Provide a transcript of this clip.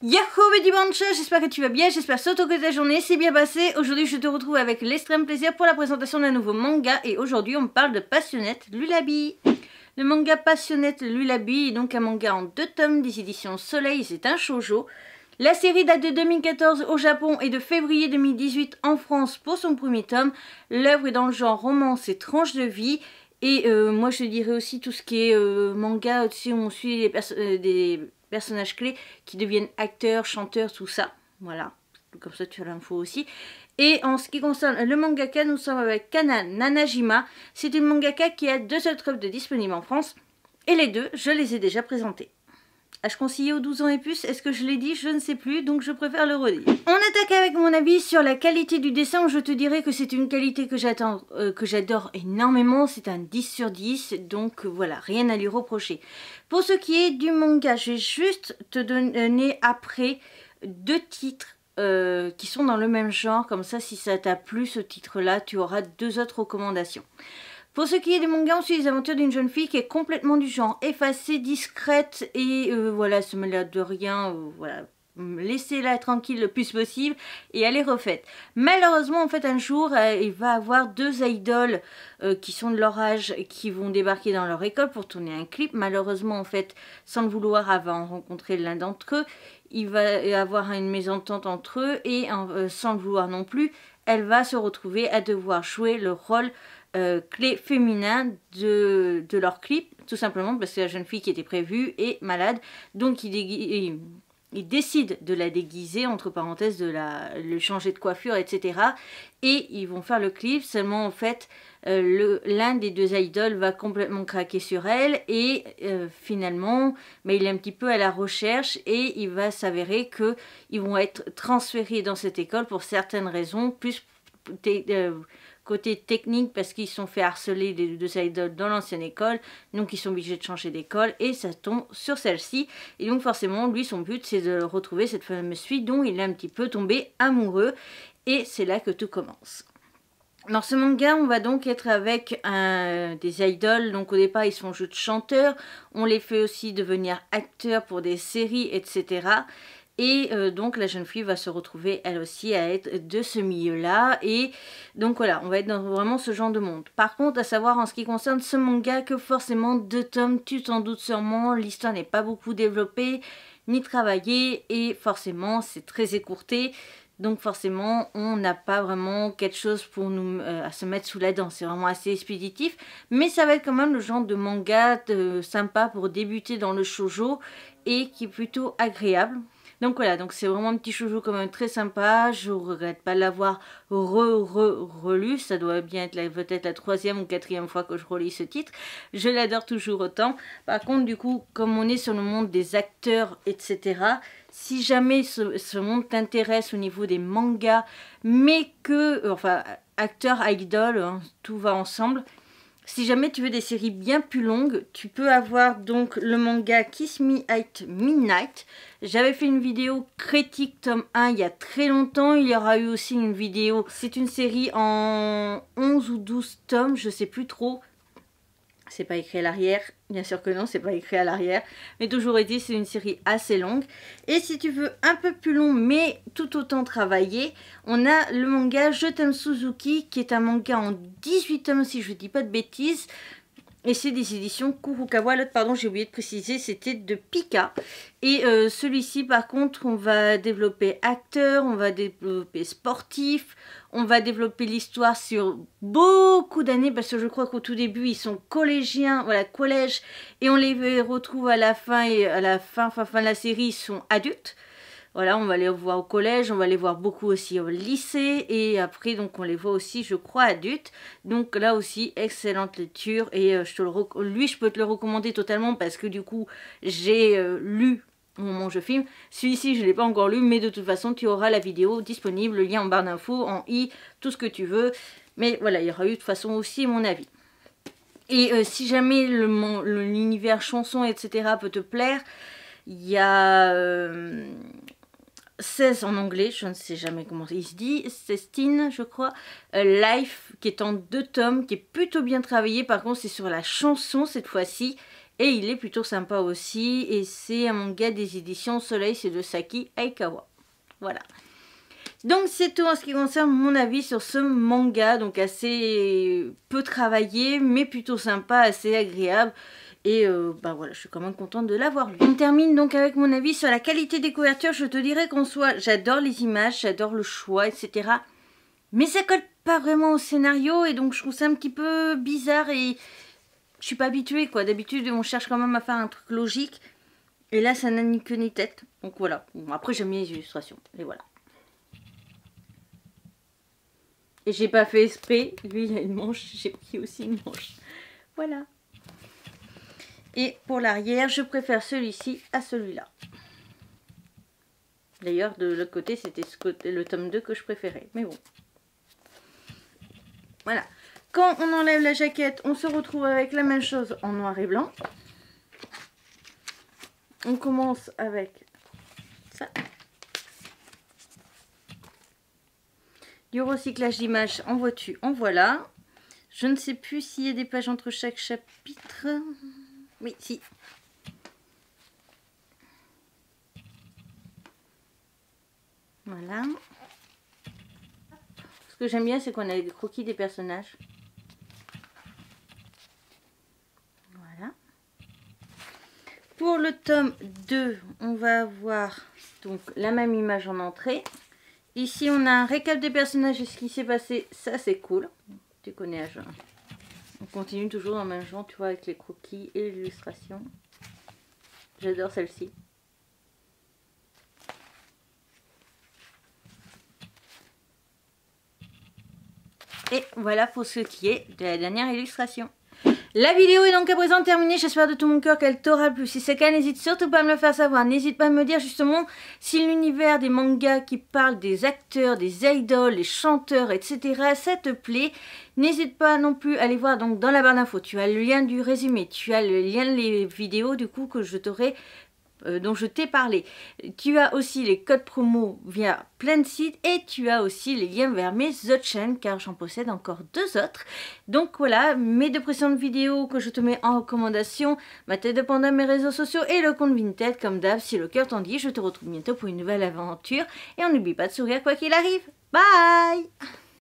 Yahoo mes dimanches, j'espère que tu vas bien, j'espère surtout que ta journée s'est bien passée. Aujourd'hui je te retrouve avec l'extrême plaisir pour la présentation d'un nouveau manga et aujourd'hui on parle de Passionnette Lullaby. Le manga Passionnette Lullaby est donc un manga en 2 tomes des éditions Soleil, c'est un shoujo. La série date de 2014 au Japon et de février 2018 en France pour son premier tome. L'œuvre est dans le genre romance et tranche de vie. Et moi je dirais aussi tout ce qui est manga, tu sais, où on suit des personnages clés qui deviennent acteurs, chanteurs, tout ça. Voilà, comme ça tu as l'info aussi. Et en ce qui concerne le mangaka, nous sommes avec Kana Nanajima. C'est une mangaka qui a 2 seules œuvres disponibles en France. Et les 2, je les ai déjà présentés. Ai-je conseillé aux 12 ans et plus? Est-ce que je l'ai dit? Je ne sais plus, donc je préfère le redire. On attaque avec mon avis sur la qualité du dessin. Je te dirais que c'est une qualité que j'adore énormément. C'est un 10 sur 10, donc voilà, rien à lui reprocher. Pour ce qui est du manga, je vais juste te donner après 2 titres qui sont dans le même genre. Comme ça, si ça t'a plu ce titre-là, tu auras 2 autres recommandations. Pour ce qui est des mangas, on suit les aventures d'une jeune fille qui est complètement du genre effacée, discrète et voilà, se mêle de rien, voilà. Laissez-la tranquille le plus possible et elle est refaite. Malheureusement, en fait, un jour, il va avoir 2 idoles qui sont de leur âge qui vont débarquer dans leur école pour tourner un clip. Malheureusement, en fait, sans le vouloir, elle va en rencontrer l'un d'entre eux. Il va y avoir une mésentente entre eux et sans le vouloir non plus, elle va se retrouver à devoir jouer le rôle clé féminin de leur clip, tout simplement parce que la jeune fille qui était prévue est malade, donc il décide de la déguiser, entre parenthèses, de le changer de coiffure, etc. Et ils vont faire le clip, seulement en fait, l'un des 2 idoles va complètement craquer sur elle et finalement, mais il est un petit peu à la recherche et il va s'avérer qu'ils vont être transférés dans cette école pour certaines raisons, plus côté technique parce qu'ils se sont fait harceler des 2 idoles dans l'ancienne école, donc ils sont obligés de changer d'école et ça tombe sur celle-ci. Et donc forcément, lui, son but, c'est de retrouver cette fameuse fille dont il est un petit peu tombé amoureux et c'est là que tout commence. Dans ce manga, on va donc être avec des idoles, donc au départ ils sont juste chanteurs, on les fait aussi devenir acteurs pour des séries, etc. Et donc la jeune fille va se retrouver elle aussi à être de ce milieu-là. Et donc voilà, on va être dans vraiment ce genre de monde. Par contre, à savoir en ce qui concerne ce manga que forcément 2 tomes, tu t'en doutes sûrement, l'histoire n'est pas beaucoup développée ni travaillée et forcément c'est très écourté. Donc forcément, on n'a pas vraiment quelque chose pour nous à se mettre sous la dent. C'est vraiment assez expéditif. Mais ça va être quand même le genre de manga sympa pour débuter dans le shoujo et qui est plutôt agréable. Donc voilà, donc c'est vraiment un petit shoujo quand même très sympa. Je ne regrette pas de l'avoir relu. Ça doit bien être peut-être la 3e ou 4e fois que je relis ce titre. Je l'adore toujours autant. Par contre, du coup, comme on est sur le monde des acteurs, etc., si jamais ce monde t'intéresse au niveau des mangas, mais que, enfin, acteurs, idoles, hein, tout va ensemble. Si jamais tu veux des séries bien plus longues, tu peux avoir donc le manga Kiss Me at Midnight. J'avais fait une vidéo critique tome 1 il y a très longtemps. Il y aura eu aussi une vidéo. C'est une série en 11 ou 12 tomes, je sais plus trop. C'est pas écrit à l'arrière, bien sûr que non, c'est pas écrit à l'arrière. Mais toujours est-il, c'est une série assez longue. Et si tu veux un peu plus long, mais tout autant travaillé, on a le manga Je t'aime Suzuki, qui est un manga en 18 tomes, si je dis pas de bêtises. Et c'est des éditions Kurokawa. L'autre, pardon, j'ai oublié de préciser, c'était de Pika. Et celui-ci, par contre, on va développer acteur, on va développer sportif, on va développer l'histoire sur beaucoup d'années, parce que je crois qu'au tout début, ils sont collégiens, voilà, collège, et on les retrouve à la fin, et à la fin de la série, ils sont adultes. Voilà, on va les voir au collège, on va les voir beaucoup aussi au lycée et après donc on les voit aussi je crois adultes. Donc là aussi excellente lecture et lui je peux te le recommander totalement parce que du coup j'ai lu au moment où je filme. Celui-ci je ne l'ai pas encore lu mais de toute façon tu auras la vidéo disponible, le lien en barre d'infos, en i, tout ce que tu veux. Mais voilà, il y aura eu de toute façon aussi mon avis. Et si jamais l'univers chanson etc. peut te plaire, il y a 16 en anglais, je ne sais jamais comment il se dit, 16, je crois, Life, qui est en 2 tomes, qui est plutôt bien travaillé, par contre c'est sur la chanson cette fois-ci, Et il est plutôt sympa aussi. Et c'est un manga des éditions Soleil, c'est de Saki Aikawa. Voilà. Donc c'est tout en ce qui concerne mon avis sur ce manga. Donc assez peu travaillé, mais plutôt sympa, assez agréable. Et bah voilà, je suis quand même contente de l'avoir lu. On termine donc avec mon avis sur la qualité des couvertures. Je te dirais qu'en soi, j'adore les images, j'adore le choix, etc. Mais ça colle pas vraiment au scénario et donc je trouve ça un petit peu bizarre et je suis pas habituée quoi. D'habitude, on cherche quand même à faire un truc logique. Et là, ça n'a ni queue ni tête. Donc voilà. Bon, après, j'aime bien les illustrations. Et voilà. Et j'ai pas fait exprès. Lui, il a une manche. J'ai pris aussi une manche. Voilà. Et pour l'arrière, je préfère celui-ci à celui-là. D'ailleurs, de l'autre côté, c'était le tome 2 que je préférais. Mais bon. Voilà. Quand on enlève la jaquette, on se retrouve avec la même chose en noir et blanc. On commence avec ça. Du recyclage d'images, en vois-tu, en voilà. Je ne sais plus s'il y a des pages entre chaque chapitre. Oui, si. Voilà. Ce que j'aime bien, c'est qu'on a des croquis des personnages. Voilà. Pour le tome 2, on va avoir donc la même image en entrée. Ici, on a un récap des personnages et ce qui s'est passé. Ça, c'est cool. Tu connais, on continue toujours dans le même genre, tu vois, avec les croquis et l'illustration. J'adore celle-ci. Et voilà pour ce qui est de la dernière illustration. La vidéo est donc à présent terminée, j'espère de tout mon cœur qu'elle t'aura plu. Si c'est le cas, n'hésite surtout pas à me le faire savoir. N'hésite pas à me dire justement si l'univers des mangas qui parlent des acteurs, des idoles, des chanteurs, etc. ça te plaît. N'hésite pas non plus à aller voir donc dans la barre d'infos. Tu as le lien du résumé, tu as le lien des vidéos du coup que je t'aurai dont je t'ai parlé. Tu as aussi les codes promo via plein de sites et tu as aussi les liens vers mes autres chaînes car j'en possède encore 2 autres. Donc voilà, mes 2 précédentes vidéos que je te mets en recommandation, ma tête de panda, mes réseaux sociaux et le compte Vinted comme d'hab. Si le cœur t'en dit, je te retrouve bientôt pour une nouvelle aventure et on n'oublie pas de sourire quoi qu'il arrive. Bye!